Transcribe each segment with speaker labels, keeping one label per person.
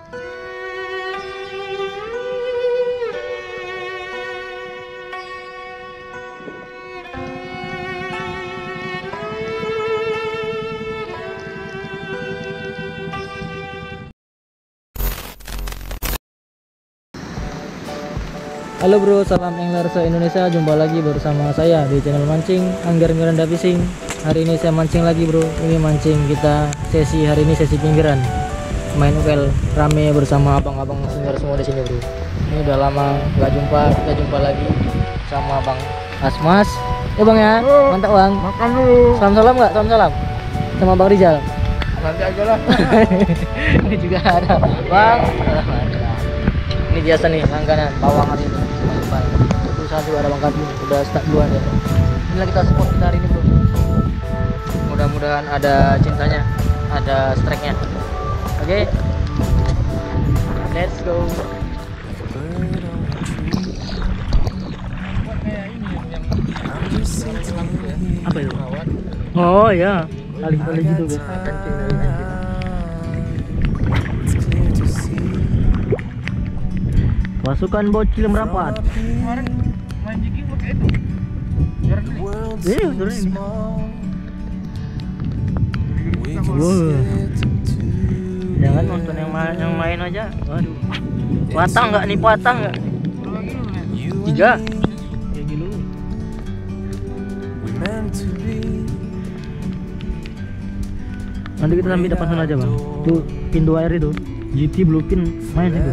Speaker 1: Halo bro, salam angler se-Indonesia. Jumpa lagi bersama saya di channel mancing Angger Miranda Fishing. Hari ini saya mancing lagi bro. Ini mancing kita sesi hari ini sesi pinggiran. Main UL rame bersama abang-abang senior semua di sini bro. Ini udah lama nggak jumpa, kita jumpa lagi sama Bang Asmas. Ya bang ya, mantap bang.
Speaker 2: Makan dulu.
Speaker 1: Salam-salam nggak? Salam-salam sama Bang Rizal.
Speaker 2: Nanti aja lah.
Speaker 1: Ini juga ada bang. Ini biasa nih langganan bawang hari ini. Itu satu ada Bang Kadun, udah start duluan ya. Inilah kita support kita hari ini bro. Mudah-mudahan ada cintanya, ada strike-nya. Oke, let's go. Apa itu? Oh ya, kali-kali gitu guys. Pasukan bocil merapat.
Speaker 2: Kemarin main jigging pakai itu. Jarang ini.
Speaker 1: Betul ini. Wow. Jangan nonton yang main aja. Waduh. Patang nggak nih, patang nggak? 3. Ya gitu. Nanti kita sambil depan sana aja bang. Tuh pintu air itu. GT Bluefin main itu.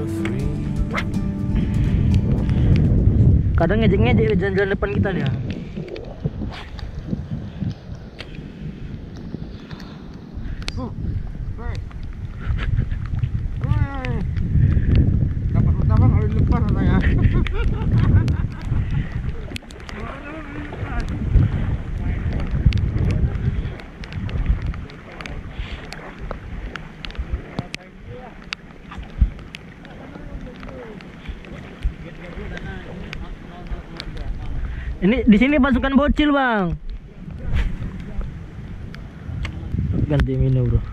Speaker 1: Kadang ngejek-ngejek jalan-jalan depan kita dia.
Speaker 2: Dapat utama kalau di depan saya.
Speaker 1: Ini di sini pasukan bocil bang. Ganti minum bro.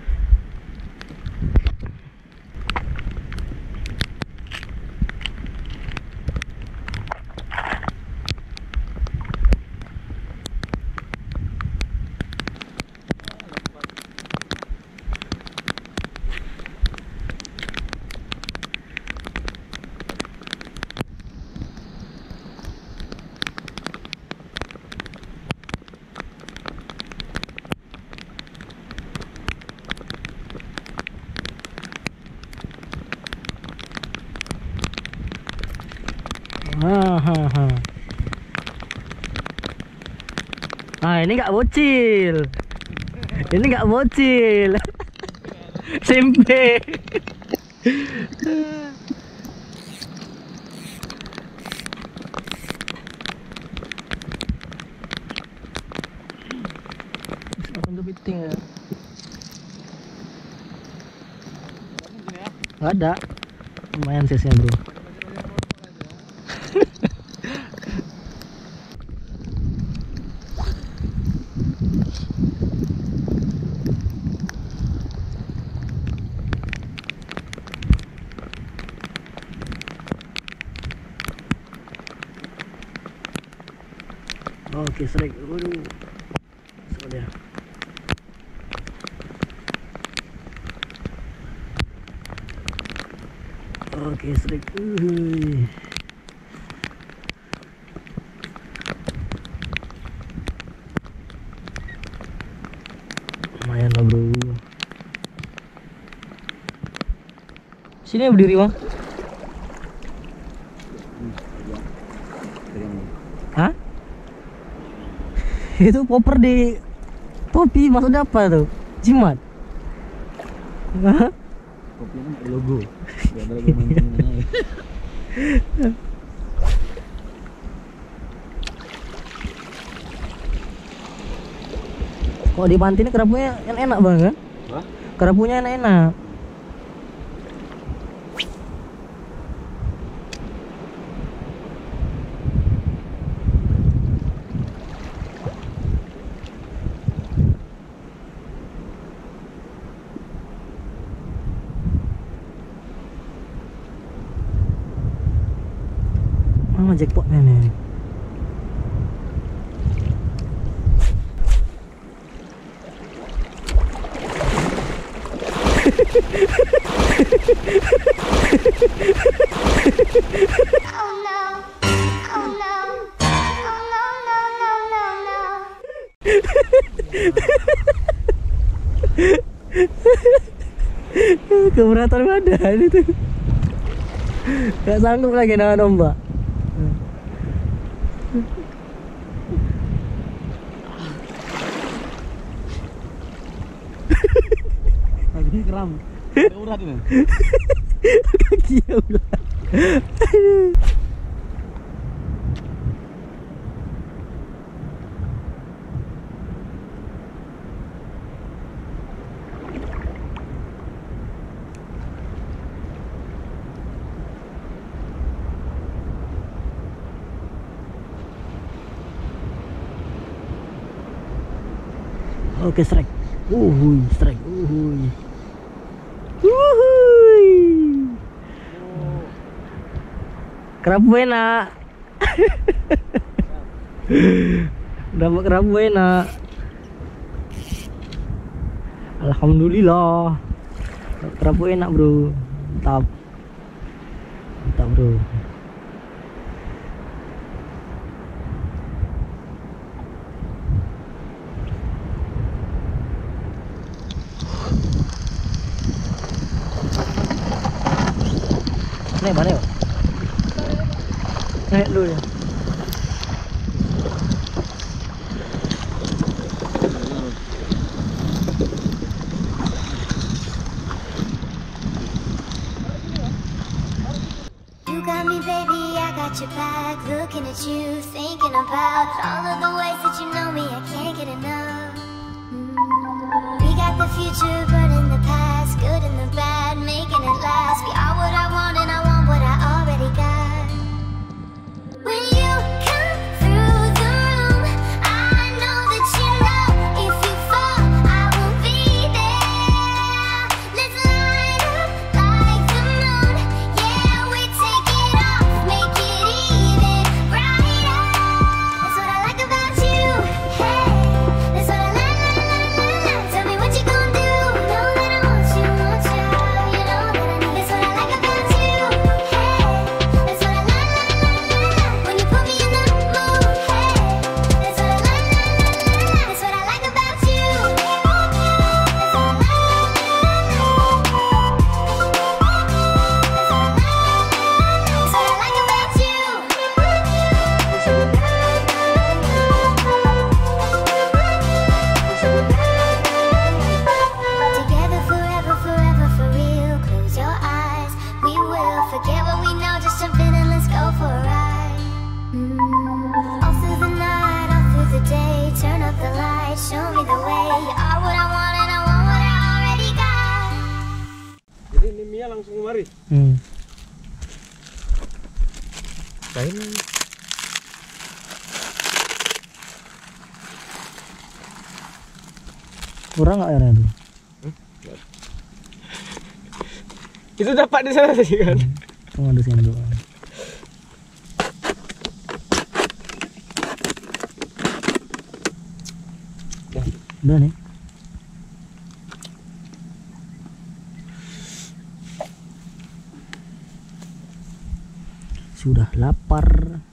Speaker 1: Ah ini nggak bocil, ini nggak bocil, SMP. Langsung kepiting ya? Nggak ada, lumayan size-nya bro. Oke, strike. Waduh. Sudah. Oke, strike. Lumayan lah, bro. Sini berdiri, Bang. Hah? Itu popper di topi, maksudnya apa tuh? Jimat? Hah?
Speaker 2: Kopinya ada logo. Gak ada logo mancingnya.
Speaker 1: Kok di panti ini kerapunya yang enak banget kan?
Speaker 2: Hah?
Speaker 1: Kerapunya enak-enak. mah jackpotnya nih.
Speaker 3: Oh no, oh no, oh no, no, no, no, no.
Speaker 1: Keberatan badan itu. Gak sanggup lagi nahan ombak.
Speaker 2: Lagi keram. Urat ini.
Speaker 1: Kaki ya udah. Aduh. Oke, strike. Strike. Uhuy. Kerabu enak. Dapat kerabu enak. Alhamdulillah. Kerabu enak, bro. Mantap. Mantap, bro. Naik mana ya? Naik dulu ya.
Speaker 3: You got me, baby, I got your back. Looking at you, thinking about all of the ways that you know me. I can't get enough. We got the future, but in the past, good and the bad, making it last. We are what I want, and I want what I already got. When you come through the room, I know that you know if you fall, I will be there. Let's light up like the moon. Yeah, we take it off, make it even brighter. That's what I like about you. Hey, that's what I like. Tell me what you gonna do. Know that I want you, you know that I need. That's what I like about you. Hey, that's what I like. When you put me in the mood. Hey, that's what I like. That's what I like about you. That's what I like. That's what I like about you. Together forever, forever for real. Close your eyes, we will forget what we know. Just jump in and let's go for a ride. All through the night, all through the day. Turn up the lights, show me the way. You are what I want and I want what I already got.
Speaker 2: Jadi ini Mia langsung kemari.
Speaker 1: Lain. Kurang nggak airnya tuh?
Speaker 2: Itu dapat di sana tadi kan.
Speaker 1: Cuma ada sendok. Udah nih. Sudah lapar.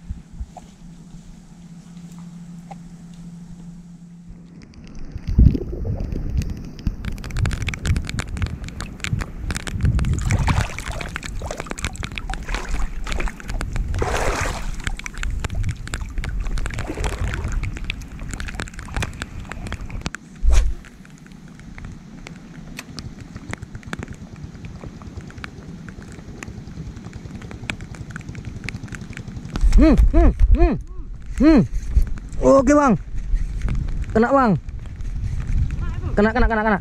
Speaker 1: Oke bang, kena bang, kena.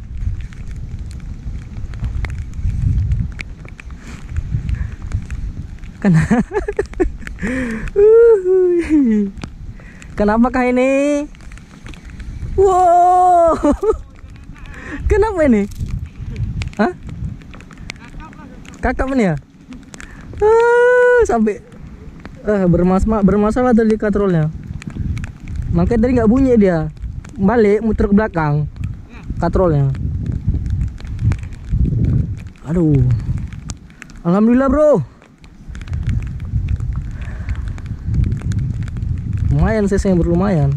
Speaker 1: Kena. Kenapakah ini? Wow, kenapa ini? Hah? Kakap ini ya? Sampai Bermasalah tadi katrolnya. Makanya tadi nggak bunyi dia. Balik muter ke belakang katrolnya. Aduh. Alhamdulillah bro. Lumayan sih, berlumayan.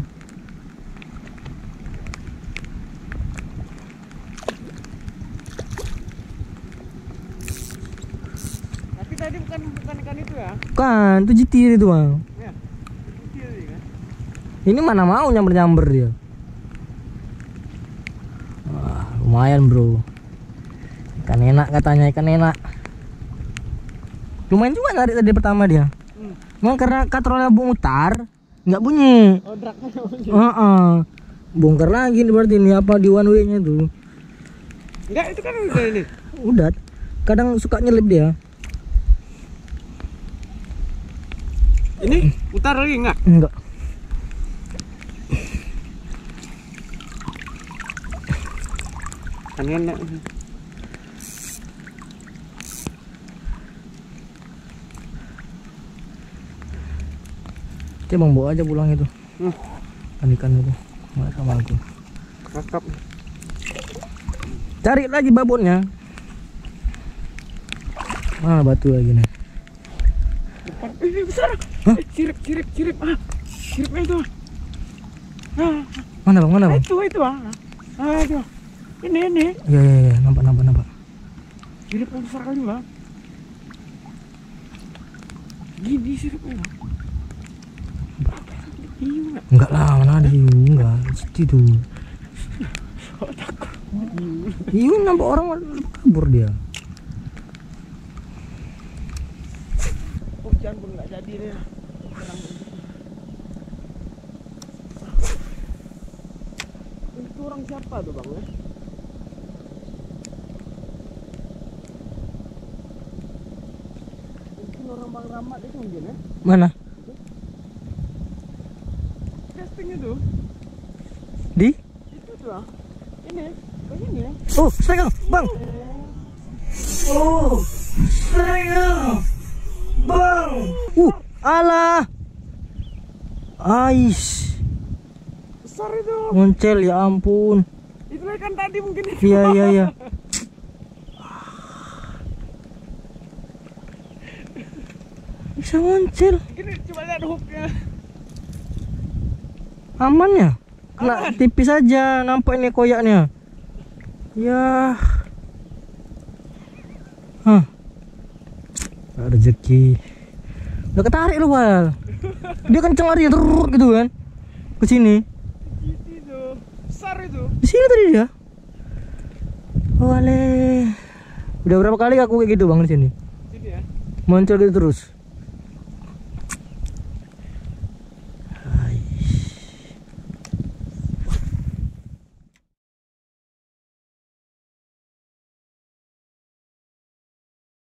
Speaker 2: Tapi tadi bukan ikan itu ya?
Speaker 1: Bukan, itu JT itu bang.
Speaker 2: Ya, kecil sih kan.
Speaker 1: Ini mana mau nyamber dia. Wah, lumayan bro. Ikan enak katanya, ikan enak. Lumayan juga narik tadi pertama dia. Memang karena katrolnya mutar, nggak bunyi.
Speaker 2: Oh, draknya nggak bunyi.
Speaker 1: Bongkar lagi nih berarti ini apa di one way nya tuh.
Speaker 2: Enggak, itu kan udah ini.
Speaker 1: Udah, kadang suka nyelip dia.
Speaker 2: Ini putar lagi enggak?
Speaker 1: Enggak.
Speaker 2: Kan enak.
Speaker 1: Dia bang bawa aja pulang itu. Ikan itu. Nggak sama aku.
Speaker 2: Kakap.
Speaker 1: Cari lagi babonnya. Mana batu lagi nih?
Speaker 2: Depan. Ini besar.
Speaker 1: Hah?
Speaker 2: Sirip. Siripnya itu.
Speaker 1: Mana bang? Mana bang?
Speaker 2: Itu. Itu. Ini.
Speaker 1: Iya, nampak.
Speaker 2: Siripnya besar kali, Bang. Gini siripnya. Hiu enggak?
Speaker 1: Enggak lah, mana ada hiu? Enggak, itu. Hiu nampak orang kabur dia.
Speaker 2: Hujan pun nggak jadi deh. Itu orang siapa tuh bang ya? Mungkin orang Bang Rahmat itu mungkin ya?
Speaker 1: Mana?
Speaker 2: Casting itu?
Speaker 1: Di?
Speaker 2: Itu tuh ah. Ini, begini ya?
Speaker 1: Oh, pegang, bang. Oh, pegang, bang. Alah. Ais.
Speaker 2: Besar itu.
Speaker 1: Moncel ya ampun.
Speaker 2: Itu kan tadi mungkin itu.
Speaker 1: Iya. Bisa moncel.
Speaker 2: Gini coba lihat hooknya.
Speaker 1: Aman ya? Kena tipis aja, nampak ini koyaknya. Ya. Hah. Gak rezeki. Udah ketarik lu, Wal. Dia kenceng lari terus gitu kan. Ke sini.
Speaker 2: Itu besar itu.
Speaker 1: Di sini tadi dia. Wale. Udah berapa kali aku kayak gitu, Bang, di sini?
Speaker 2: Sini ya.
Speaker 1: Muncul gitu terus.